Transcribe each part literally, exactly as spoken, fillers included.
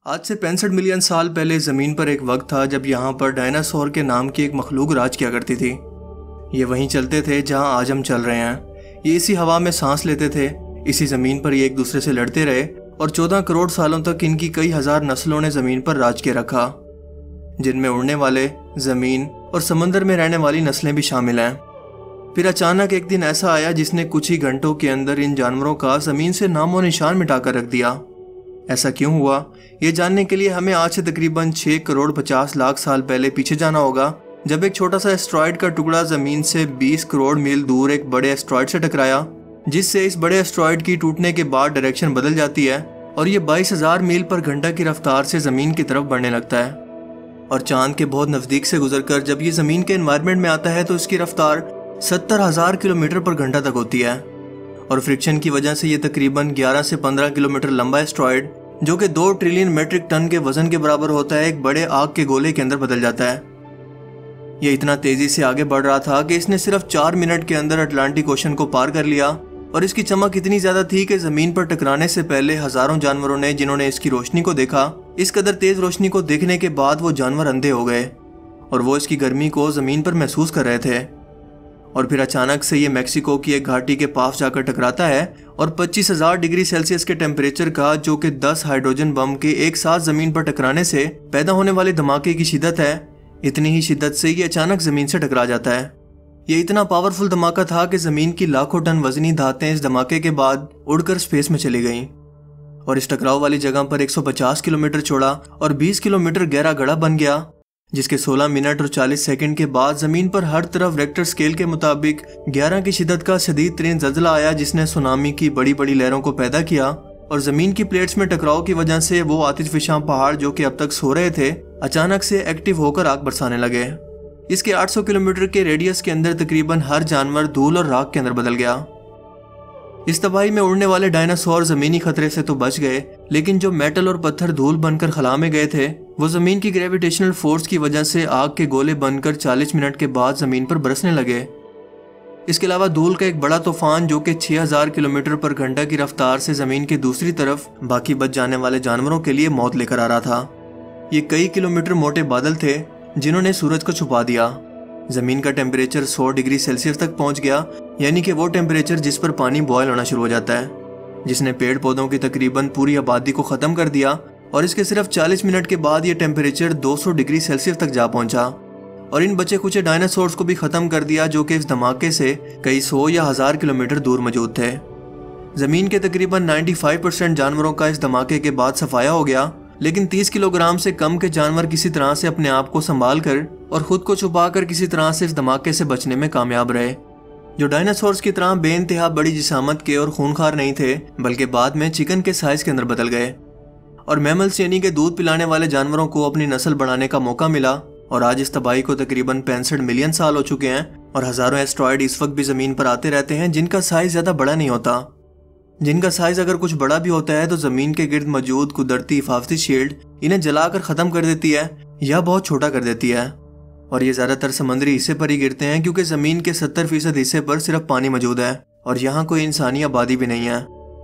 आज से पैंसठ मिलियन साल पहले ज़मीन पर एक वक्त था जब यहाँ पर डायनासोर के नाम की एक मखलूक राज किया करती थी। ये वहीं चलते थे जहाँ आज हम चल रहे हैं। ये इसी हवा में सांस लेते थे। इसी ज़मीन पर ये एक दूसरे से लड़ते रहे और चौदह करोड़ सालों तक इनकी कई हजार नस्लों ने ज़मीन पर राज किया रखा, जिनमें उड़ने वाले, ज़मीन और समंदर में रहने वाली नस्लें भी शामिल हैं। फिर अचानक एक दिन ऐसा आया जिसने कुछ ही घंटों के अंदर इन जानवरों का ज़मीन से नामो निशान मिटाकर रख दिया। ऐसा क्यों हुआ, ये जानने के लिए हमें आज से तकरीबन छह करोड़ पचास लाख साल पहले पीछे जाना होगा, जब एक छोटा सा एस्ट्रॉयड का टुकड़ा ज़मीन से बीस करोड़ मील दूर एक बड़े एस्ट्रॉयड से टकराया, जिससे इस बड़े एस्ट्रॉयड की टूटने के बाद डायरेक्शन बदल जाती है और ये बाईस हजार मील पर घंटा की रफ्तार से ज़मीन की तरफ बढ़ने लगता है। और चांद के बहुत नज़दीक से गुजरकर जब ये ज़मीन के एनवायरनमेंट में आता है तो इसकी रफ्तार सत्तर हजार किलोमीटर पर घंटा तक होती है। और फ्रिक्शन की वजह से ये तकरीबन ग्यारह से पंद्रह किलोमीटर लंबा एस्ट्रॉयड, जो कि दो ट्रिलियन मेट्रिक टन के वजन के बराबर होता है, एक बड़े आग के गोले के अंदर बदल जाता है। ये इतना तेजी से आगे बढ़ रहा था कि इसने सिर्फ चार मिनट के अंदर अटलांटिक ओशन को पार कर लिया। और इसकी चमक इतनी ज्यादा थी कि जमीन पर टकराने से पहले हजारों जानवरों ने, जिन्होंने इसकी रोशनी को देखा, इस कदर तेज रोशनी को देखने के बाद वो जानवर अंधे हो गए और वो इसकी गर्मी को जमीन पर महसूस कर रहे थे। और फिर अचानक से ये मैक्सिको की एक घाटी के पास जाकर टकराता है और पच्चीस हजार डिग्री सेल्सियस के टेम्परेचर का, जो कि दस हाइड्रोजन बम के एक साथ जमीन पर टकराने से पैदा होने वाले धमाके की शिद्दत है, इतनी ही शिद्दत से ये अचानक जमीन से टकरा जाता है। ये इतना पावरफुल धमाका था कि जमीन की लाखों टन वजनी धातें इस धमाके के बाद उड़कर स्पेस में चली गईं। और इस टकराव वाली जगह पर एक सौ पचास किलोमीटर चौड़ा और बीस किलोमीटर गहरा गड्ढा बन गया, जिसके सोलह मिनट और चालीस सेकंड के बाद जमीन पर हर तरफ रेक्टर स्केल के मुताबिक ग्यारह की शिद्दत का शदीद तरीन ज़ल्ज़ला आया, जिसने सुनामी की बड़ी बड़ी लहरों को पैदा किया। और जमीन की प्लेट्स में टकराव की वजह से वो आतिशफिशां पहाड़, जो कि अब तक सो रहे थे, अचानक से एक्टिव होकर आग बरसाने लगे। इसके आठ सौ किलोमीटर के रेडियस के अंदर तकरीबन हर जानवर धूल और राख के अंदर बदल गया। इस तबाही में उड़ने वाले डायनासोर जमीनी खतरे से तो बच गए, लेकिन जो मेटल और पत्थर धूल बनकर खला में गए थे, वो जमीन की ग्रेविटेशनल फोर्स की वजह से आग के गोले बनकर चालीस मिनट के बाद जमीन पर बरसने लगे। इसके अलावा धूल का एक बड़ा तूफान, जो कि छह हजार किलोमीटर पर घंटा की रफ्तार से जमीन की दूसरी तरफ बाकी बच जाने वाले जानवरों के लिए मौत लेकर आ रहा था। ये कई किलोमीटर मोटे बादल थे जिन्होंने सूरज को छुपा दिया। जमीन का टेम्परेचर सौ डिग्री सेल्सियस तक पहुंच गया, यानी कि वो टेम्परेचर जिस पर पानी बॉयल होना शुरू हो जाता है, जिसने पेड़ पौधों की तकरीबन पूरी आबादी को ख़त्म कर दिया। और इसके सिर्फ चालीस मिनट के बाद ये टेम्परेचर दो सौ डिग्री सेल्सियस तक जा पहुंचा और इन बचे कुचे डायनासोर्स को भी ख़त्म कर दिया, जो कि इस धमाके से कई सौ या हज़ार किलोमीटर दूर मौजूद थे। ज़मीन के तकरीबन पचानवे परसेंट जानवरों का इस धमाके के बाद सफाया हो गया, लेकिन तीस किलोग्राम से कम के जानवर किसी तरह से अपने आप को संभाल कर और खुद को छुपा कर किसी तरह से इस धमाके से बचने में कामयाब रहे। जो डायनासोर्स की तरह बेइंतहा बड़ी जिसामत के और खूनखार नहीं थे, बल्कि बाद में चिकन के साइज के अंदर बदल गए। और मैमल्स यानी कि दूध पिलाने वाले जानवरों को अपनी नस्ल बढ़ाने का मौका मिला। और आज इस तबाही को तकरीबन पैंसठ मिलियन साल हो चुके हैं और हजारों एस्ट्रॉयड इस वक्त भी जमीन पर आते रहते हैं, जिनका साइज ज्यादा बड़ा नहीं होता। जिनका साइज अगर कुछ बड़ा भी होता है तो जमीन के गिर्द मौजूद कुदरती हिफाजती शील्ड इन्हें जलाकर खत्म कर देती है या बहुत छोटा कर देती है। और ये ज्यादातर समंदरी हिस्से पर ही गिरते हैं, क्योंकि जमीन के सत्तर फीसद हिस्से पर सिर्फ पानी मौजूद है और यहाँ कोई इंसानी आबादी भी नहीं है।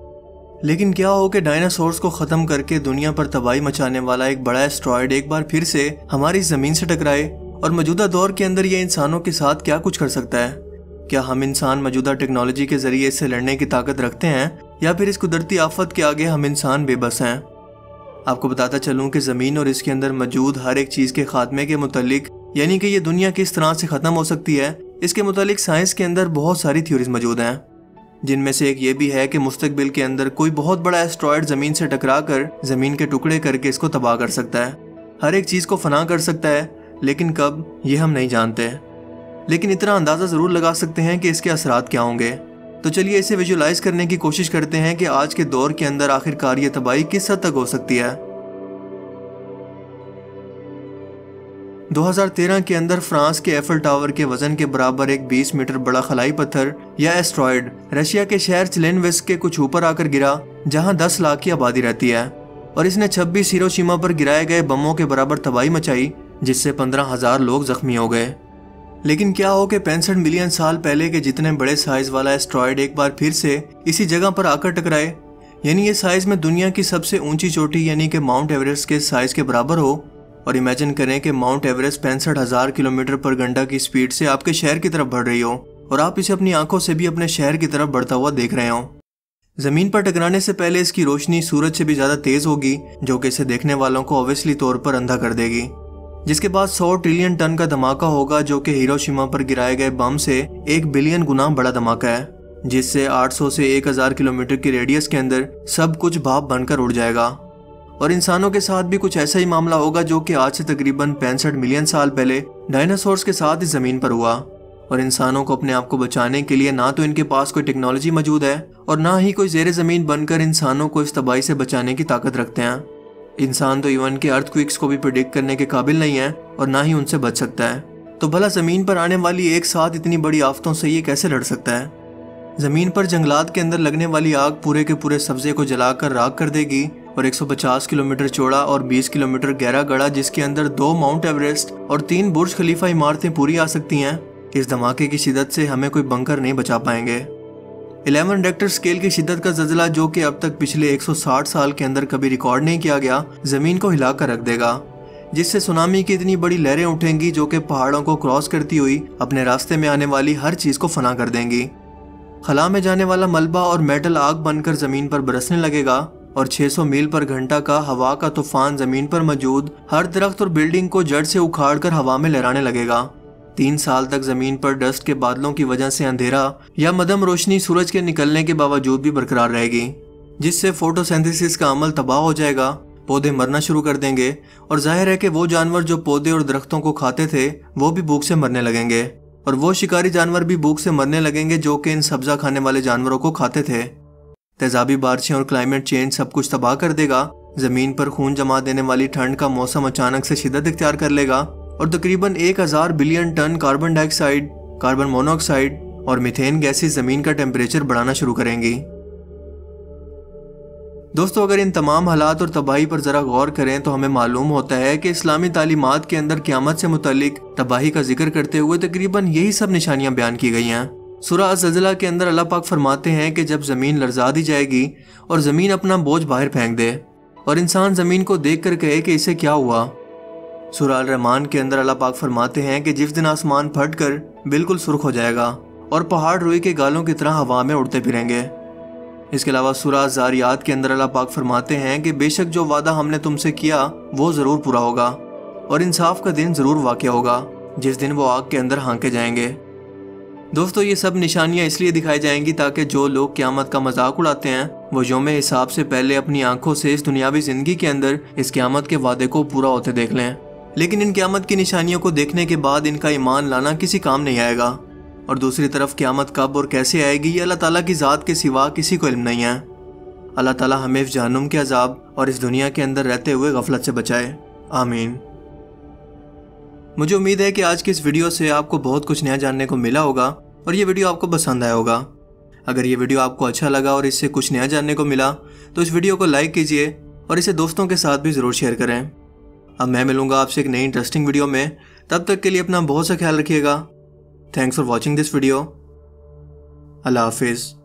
लेकिन क्या हो कि डायनासोर्स को खत्म करके दुनिया पर तबाही मचाने वाला एक बड़ा एस्ट्रॉयड एक बार फिर से हमारी जमीन से टकराए, और मौजूदा दौर के अंदर ये इंसानों के साथ क्या कुछ कर सकता है? क्या हम इंसान मौजूदा टेक्नोलॉजी के जरिए इससे लड़ने की ताकत रखते हैं, या फिर इस कुदरती आफत के आगे हम इंसान बेबस हैं? आपको बताता चलूं कि ज़मीन और इसके अंदर मौजूद हर एक चीज़ के खात्मे के मुतालिक, यानी कि ये दुनिया किस तरह से ख़त्म हो सकती है, इसके मुतालिक साइंस के अंदर बहुत सारी थ्योरीज मौजूद हैं, जिनमें से एक ये भी है कि मुस्तकबिल के अंदर कोई बहुत बड़ा एस्ट्रॉयड ज़मीन से टकरा कर ज़मीन के टुकड़े करके इसको तबाह कर सकता है, हर एक चीज़ को फना कर सकता है, लेकिन कब, ये हम नहीं जानते। लेकिन इतना अंदाज़ा ज़रूर लगा सकते हैं कि इसके असरात क्या होंगे। तो चलिए इसे विजुलाइज करने की कोशिश करते हैं कि आज के दौर के अंदर आखिरकार ये तबाही किस हद तक हो सकती है। दो हज़ार तेरह के अंदर फ्रांस के एफल टावर के वजन के बराबर एक बीस मीटर बड़ा खलाई पत्थर या एस्ट्रॉयड रशिया के शहर चिलेनवेस्क के कुछ ऊपर आकर गिरा, जहां दस लाख की आबादी रहती है, और इसने छब्बीस हिरोशिमा पर गिराए गए बमों के बराबर तबाही मचाई, जिससे पंद्रह हजार लोग जख्मी हो गए। लेकिन क्या हो कि पैंसठ मिलियन साल पहले के जितने बड़े साइज वाला एस्ट्रॉयड एक बार फिर से इसी जगह पर आकर टकराए, यानी ये साइज में दुनिया की सबसे ऊंची चोटी यानी कि माउंट एवरेस्ट के साइज के बराबर हो। और इमेजिन करें कि माउंट एवरेस्ट पैंसठ हजार किलोमीटर पर घंटा की स्पीड से आपके शहर की तरफ बढ़ रही हो और आप इसे अपनी आंखों से भी अपने शहर की तरफ बढ़ता हुआ देख रहे हो। जमीन पर टकराने से पहले इसकी रोशनी सूरज से भी ज्यादा तेज होगी, जो कि इसे देखने वालों को ऑब्वियसली तौर पर अंधा कर देगी। जिसके बाद सौ ट्रिलियन टन का धमाका होगा, जो कि हिरोशिमा पर गिराए गए बम से एक बिलियन गुना बड़ा धमाका है, जिससे आठ सौ से एक हज़ार किलोमीटर की रेडियस के अंदर सब कुछ भाप बनकर उड़ जाएगा। और इंसानों के साथ भी कुछ ऐसा ही मामला होगा, जो कि आज से तकरीबन पैंसठ मिलियन साल पहले डायनासोर्स के साथ इस जमीन पर हुआ। और इंसानों को अपने आप को बचाने के लिए ना तो इनके पास कोई टेक्नोलॉजी मौजूद है और ना ही कोई जेर जमीन बनकर इंसानों को इस तबाही से बचाने की ताकत रखते हैं। इंसान तो इवन के अर्थक्वेक्स को भी प्रिडिक्ट करने के काबिल नहीं है और ना ही उनसे बच सकता है। तो भला जमीन पर आने वाली एक साथ इतनी बड़ी आफतों से ये कैसे लड़ सकता है? जमीन पर जंगलात के अंदर लगने वाली आग पूरे के पूरे सब्जे को जलाकर राख कर देगी और एक सौ पचास किलोमीटर चौड़ा और बीस किलोमीटर गहरा गड़ा, जिसके अंदर दो माउंट एवरेस्ट और तीन बुर्ज खलीफा इमारतें पूरी आ सकती हैं। इस धमाके की शिद्दत से हमें कोई बंकर नहीं बचा पाएंगे। ग्यारह रेक्टर स्केल की शिद्दत का ज़लज़ला, जो कि अब तक पिछले एक सौ साठ साल के अंदर कभी रिकॉर्ड नहीं किया गया, जमीन को हिला कर रख देगा, जिससे सुनामी की इतनी बड़ी लहरें उठेंगी जो कि पहाड़ों को क्रॉस करती हुई अपने रास्ते में आने वाली हर चीज को फना कर देंगी। खला में जाने वाला मलबा और मेटल आग बनकर जमीन पर बरसने लगेगा और छह सौ मील पर घंटा का हवा का तूफान जमीन पर मौजूद हर दरख्त और बिल्डिंग को जड़ से उखाड़कर हवा में लहराने लगेगा। तीन साल तक जमीन पर डस्ट के बादलों की वजह से अंधेरा या मध्यम रोशनी सूरज के निकलने के बावजूद भी बरकरार रहेगी, जिससे फोटोसिंथेसिस का अमल तबाह हो जाएगा, पौधे मरना शुरू कर देंगे और जाहिर है कि वो जानवर जो पौधे और दरख्तों को खाते थे वो भी भूख से मरने लगेंगे और वो शिकारी जानवर भी भूख से मरने लगेंगे जो कि इन सब्जा खाने वाले जानवरों को खाते थे। तेजाबी बारिशें और क्लाइमेट चेंज सब कुछ तबाह कर देगा। जमीन पर खून जमा देने वाली ठंड का मौसम अचानक से शिद्दत इख्तियार कर लेगा और तकरीबन एक हजार billion ton carbon dioxide, carbon monoxide और मीथेन गैसेस जमीन का टेम्परेचर बढ़ाना शुरू करेंगी। दोस्तों, अगर इन तमाम हालात और तबाही पर जरा गौर करें तो हमें मालूम होता है कि इस्लामी तालीमात के अंदर क़यामत से मुतालिक तबाही का जिक्र करते हुए तकरीबन यही सब निशानियां बयान की गई हैं। सूरह अज़-ज़लज़ला के अंदर अल्लाह पाक फरमाते हैं कि जब ज़मीन लरज़ा दी जाएगी और ज़मीन अपना बोझ बाहर फेंक दे और इंसान ज़मीन को देख कर कहे कि इसे क्या हुआ। सूरह अल-रहमान के अंदर अल्लाह पाक फरमाते हैं कि जिस दिन आसमान फट कर बिल्कुल सुर्ख हो जाएगा और पहाड़ रुई के गालों की तरह हवा में उड़ते फिरेंगे। इसके अलावा सूरह ज़ारियात के अंदर अल्लाह पाक फरमाते हैं कि बेशक जो वादा हमने तुमसे किया वो ज़रूर पूरा होगा और इंसाफ का दिन ज़रूर वाक़या होगा जिस दिन वो आग के अंदर हाँके जाएंगे। दोस्तों, ये सब निशानियाँ इसलिए दिखाई जाएंगी ताकि जो लोग क़यामत का मजाक उड़ाते हैं वो यौम हिसाब से पहले अपनी आंखों से इस दुनियावी ज़िंदगी के अंदर इस क़यामत के वादे को पूरा होते देख लें। लेकिन इन क़यामत की निशानियों को देखने के बाद इनका ईमान लाना किसी काम नहीं आएगा और दूसरी तरफ क़यामत कब और कैसे आएगी ये अल्लाह ताला की ज़ात के सिवा किसी को इल्म नहीं है। अल्लाह ताला हमें इस जहन्नुम के अजाब और इस दुनिया के अंदर रहते हुए गफलत से बचाए, आमीन। मुझे उम्मीद है कि आज की इस वीडियो से आपको बहुत कुछ नया जानने को मिला होगा और ये वीडियो आपको पसंद आया होगा। अगर ये वीडियो आपको अच्छा लगा और इससे कुछ नया जानने को मिला तो इस वीडियो को लाइक कीजिए और इसे दोस्तों के साथ भी ज़रूर शेयर करें। अब मैं मिलूंगा आपसे एक नई इंटरेस्टिंग वीडियो में, तब तक के लिए अपना बहुत सा ख्याल रखिएगा। Thanks for watching this video. Allah हाफिज़।